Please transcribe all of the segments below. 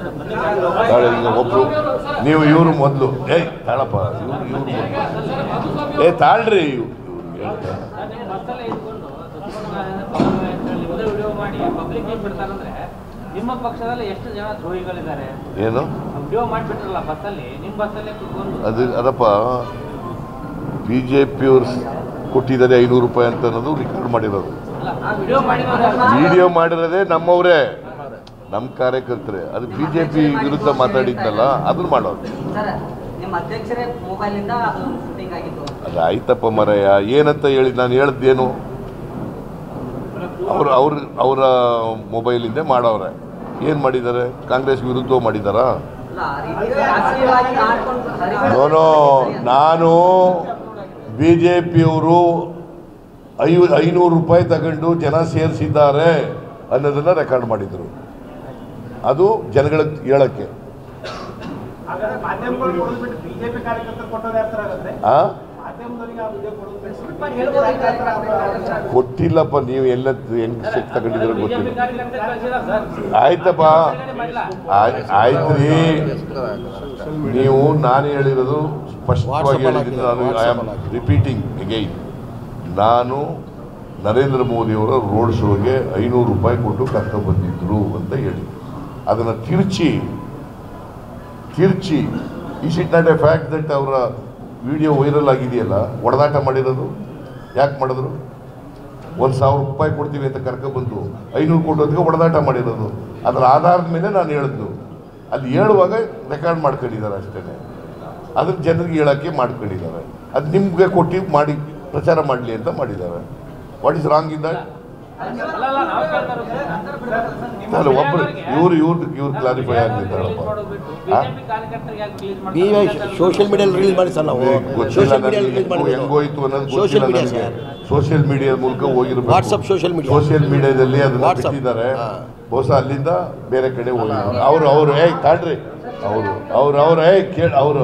ಈಗ ಒಬ್ರು ನೀವು ಇವರು ಮೊದಲು ತಾಳಪ್ಪ ಇವ್ರು ತಾಳ್ರಿ ನಿಮ್ಮ ಪಕ್ಷದಲ್ಲಿ ಎಷ್ಟು ಜನ ದ್ರೋಹಿಗಳಿದ್ದಾರೆ? ಏನು ವಿಡಿಯೋ ಮಾಡಿಬಿಟ್ರಲ್ಲ ಬಸ್ಸಲ್ಲಿ, ನಿಮ್ಮ ಬಸ್ಸಲ್ಲೇ ಅದು ಅದಪ್ಪ ಬಿಜೆಪಿಯವ್ರು ಕೊಟ್ಟಿದ್ದಾರೆ 500 ರೂಪಾಯಿ ಅಂತ ಅನ್ನೋದು ರೆಕಾರ್ಡ್ ಮಾಡಿರೋದು. ವಿಡಿಯೋ ಮಾಡಿರೋದೇ ನಮ್ಮವರೇ, ನಮ್ಮ ಕಾರ್ಯಕರ್ತರೆ. ಅದು ಬಿಜೆಪಿ ವಿರುದ್ಧ ಮಾತಾಡಿದ್ನಲ್ಲ ಅದನ್ನು ಮಾಡೋದು. ಅದು ಆಯ್ತಪ್ಪ ಮರಯ್ಯ, ಏನಂತ ಹೇಳಿ ನಾನು ಹೇಳ್ದೇನು? ಅವರ ಮೊಬೈಲಿಂದ ಮಾಡವ್ರೆ. ಏನು ಮಾಡಿದ್ದಾರೆ? ಕಾಂಗ್ರೆಸ್ ವಿರುದ್ಧ ಮಾಡಿದಾರಾ? ನಾನು ಬಿಜೆಪಿಯವರು 500 ರೂಪಾಯಿ ತಗೊಂಡು ಜನ ಸೇರಿಸಿದ್ದಾರೆ ಅನ್ನೋದನ್ನ ರೆಕಾರ್ಡ್ ಮಾಡಿದ್ರು. ಅದು ಜನಗಳಿಗೆ ಹೇಳಕ್ಕೆ. ಕೊಟ್ಟಿಲ್ಲಪ್ಪ, ನೀವು ಎಲ್ಲ ಹೆಂಗ್ ಚೆಕ್ ತಗೊಂಡಿದ್ರೆ ಗೊತ್ತಿಲ್ಲ. ಆಯ್ತಪ್ಪ, ಆಯ್ತ್ರಿ. ನೀವು ನಾನು ಹೇಳಿರೋದು ಸ್ಪಷ್ಟವಾಗಿ ಹೇಳಿದ್ದೀನಿ. ನಾನು ಐ ಆಮ್ ರಿಪೀಟಿಂಗ್ ಅಗೈನ್. ನಾನು ನರೇಂದ್ರ ಮೋದಿಯವರ ರೋಡ್ ಶೋಗೆ 500 ರೂಪಾಯಿ ಕೊಟ್ಟು ಕರ್ಕೊಂಡ್ಬಂದಿದ್ರು ಅಂತ ಹೇಳಿ ಅದನ್ನು ತಿರ್ಚಿ is it not a fact that ಅವರ ವಿಡಿಯೋ ವೈರಲ್ ಆಗಿದೆಯಲ್ಲ? ಹೊಡೆದಾಟ ಮಾಡಿರೋದು ಯಾಕೆ ಮಾಡಿದ್ರು? 1,000 ರೂಪಾಯಿ ಕೊಡ್ತೀವಿ ಅಂತ ಕರ್ಕೊಬಂದು 500 ಕೊಟ್ಟೋದಕ್ಕೆ ಹೊಡೆದಾಟ ಮಾಡಿರೋದು. ಅದರ ಆಧಾರದ ಮೇಲೆ ನಾನು ಹೇಳಿದ್ದು. ಅಲ್ಲಿ ಹೇಳುವಾಗ ರೆಕಾರ್ಡ್ ಮಾಡ್ಕೊಂಡಿದ್ದಾರೆ ಅಷ್ಟೇ. ಅದ್ರ ಜನರಿಗೆ ಹೇಳೋಕ್ಕೆ ಮಾಡ್ಕೊಂಡಿದ್ದಾರೆ. ಅದು ನಿಮಗೆ ಕೊಟ್ಟು ಮಾಡಿ ಪ್ರಚಾರ ಮಾಡಲಿ ಅಂತ ಮಾಡಿದ್ದಾರೆ. What is wrong in that? ನಾನು ಒಬ್ಬರು ಇವ್ರು ಕ್ಲಾರಿಫೈ ಆಗಿದ್ದಾರಪ್ಪ. ಸೋಷಿಯಲ್ ಮೀಡಿಯಾ ರಿಲೀಸ್ ಮಾಡಿ ಸರ್, ನಾವು ಹೆಂಗೋಯ್ತು ಅನ್ನೋದು ಗೊತ್ತಿಲ್ಲ ನನಗೆ. ಸೋಷಿಯಲ್ ಮೀಡಿಯಾ ಮೂಲಕ ಹೋಗಿರ್ಬೇಕು. ವಾಟ್ಸಪ್ ಸೋಷಿಯಲ್ ಮೀಡಿಯಾದಲ್ಲಿ ಅದನ್ನ ಬಿಟ್ಟಿದ್ದಾರೆ. ಬಹುಶಃ ಅಲ್ಲಿಂದ ಬೇರೆ ಕಡೆ ಹೋಗಿದ್ದಾರೆ. ಅವರು ತಾಡ್ರಿ, ಅವರು ಕೇಳಿ ಅವರು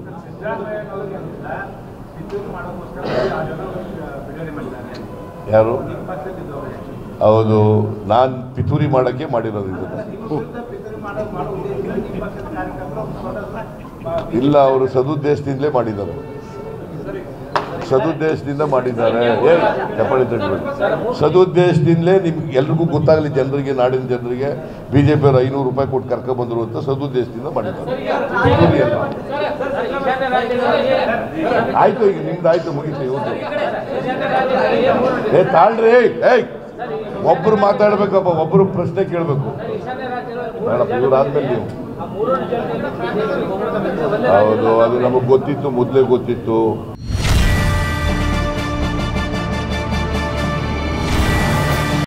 ಯಾರು? ಹೌದು, ನಾನು ಪಿತೂರಿ ಮಾಡೋಕ್ಕೆ ಮಾಡಿರೋದು ಇದನ್ನು. ಇಲ್ಲ, ಅವರು ಸದುದ್ದೇಶದಿಂದಲೇ ಮಾಡಿದ್ದಾರೆ. ಸದುದ್ದೇಶದಿಂದ ಮಾಡಿದ್ದಾರೆ. ಸದುದ್ದೇಶದಿಂದಲೇ ನಿಮ್ಗೆ ಎಲ್ರಿಗೂ ಗೊತ್ತಾಗಲಿ, ಜನರಿಗೆ, ನಾಡಿನ ಜನರಿಗೆ ಬಿಜೆಪಿಯವರು 500 ರೂಪಾಯಿ ಕೊಟ್ಟು ಕರ್ಕೊಂಡ್ಬಂದರು ಅಂತ ಸದುದ್ದೇಶದಿಂದ ಮಾಡಿದ್ದಾರೆ. ಆಯ್ತು, ಈಗ ನಿಮ್ದು ಆಯ್ತು, ಮುಗಿತು. ಇವ್ರು ತಾಳ್ರಿ, ಒಬ್ಬರು ಮಾತಾಡ್ಬೇಕಪ್ಪ, ಒಬ್ಬರು ಪ್ರಶ್ನೆ ಕೇಳಬೇಕು. ಬೇಡಪ್ಪ, ಇವ್ರಾದ್ಮೇಲೆ ನೀವು. ಹೌದು, ಅದು ನಮಗೆ ಗೊತ್ತಿತ್ತು, ಮೊದಲೇ ಗೊತ್ತಿತ್ತು.